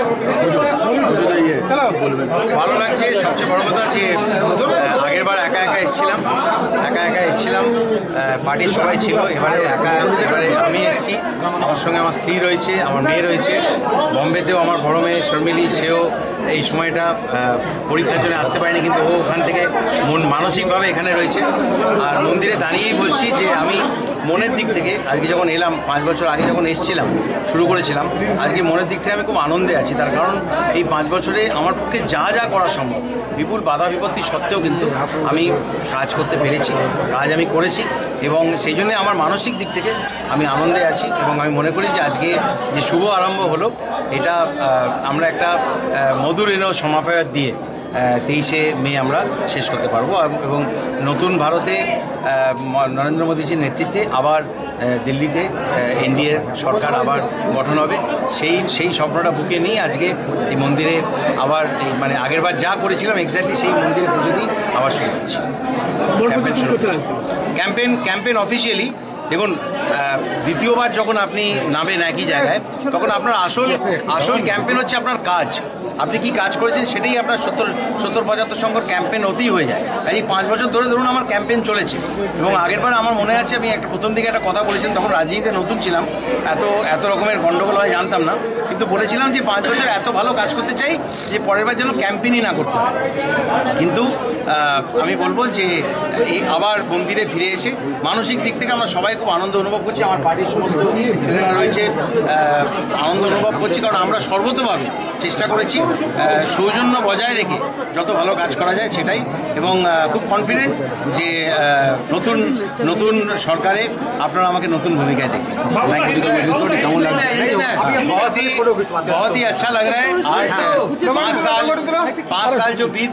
ভালো লাগছে। সবচেয়ে বড় কথা যে আগের বার একা একা এসেছিলাম, পার্টির সবাই ছিল, এবারে আমি এসেছি। আমার সঙ্গে আমার স্ত্রী রয়েছে, আমার মেয়ে রয়েছে। বম্বেতেও আমার বড় মেয়ে শর্মিলি, সেও এই সময়টা পরীক্ষার জন্য আসতে পারেনি, কিন্তু ও ওখান থেকে মানসিকভাবে এখানে রয়েছে। আর মন্দিরে দাঁড়িয়েই বলছি যে আমি মনের দিক থেকে আজকে যখন এলাম, 5 বছর আগে যখন এসেছিলাম, শুরু করেছিলাম, আজকে মনের দিক থেকে আমি খুব আনন্দে আছি। তার কারণ এই 5 বছরে আমার পক্ষে যা যা করা সম্ভব, বিপুল বাধা বিপত্তি সত্ত্বেও কিন্তু আমি কাজ করতে পেরেছি, কাজ আমি করেছি, এবং সেই জন্যে আমার মানসিক দিক থেকে আমি আনন্দে আছি। এবং আমি মনে করি যে আজকে যে শুভ আরম্ভ হলো, এটা আমরা একটা মধুর সমাপ্তি দিয়ে 23শে মে আমরা শেষ করতে পারবো। এবং নতুন ভারতে নরেন্দ্র মোদীজির নেতৃত্বে আবার দিল্লিতে এনডিএর সরকার আবার গঠন হবে, সেই স্বপ্নটা বুকে নিয়ে আজকে এই মন্দিরে আবার মানে আগেরবার যা করেছিলাম এক্স্যাক্টলি সেই মন্দিরে পুজো দিয়ে আবার শুরু করছি ক্যাম্পেন অফিসিয়ালি। দেখুন, দ্বিতীয়বার যখন আপনি নামেন একই জায়গায়, তখন আপনার আসল ক্যাম্পেন হচ্ছে আপনার কাজ। আপনি কি কাজ করেছেন সেটাই আপনার 70-75 সংখ্যক ক্যাম্পেন হতেই হয়ে যায়। এই 5 বছর ধরে ধরুন আমার ক্যাম্পেন চলেছে। এবং আগেরবার আমার মনে আছে আমি প্রথম দিকে একটা কথা বলেছিলাম, তখন রাজনীতিতে নতুন ছিলাম, এত রকমের গণ্ডগোল হয় জানতাম না, কিন্তু বলেছিলাম যে 5 বছর এত ভালো কাজ করতে চাই যে পরের বার যেন ক্যাম্পেনই না করতে হয়। কিন্তু আমি বলবো যে আবার মন্দিরে ফিরে এসে মানসিক দিক থেকে আমরা সবাই খুব আনন্দ অনুভব করছি। আমার পার্টির সমস্ত ছেলেরা রয়েছে, আনন্দ অনুভব করছি, কারণ আমরা সর্বতভাবে চেষ্টা করেছি সৌজন্য বজায় রেখে যত ভালো কাজ করা যায় সেটাই। এবং খুব কনফিডেন্ট যে নতুন সরকারে আপনারা আমাকে নতুন ভূমিকায় দেখবেন। बहुत ही अच्छा लग रहा है। 5 साल जो बीत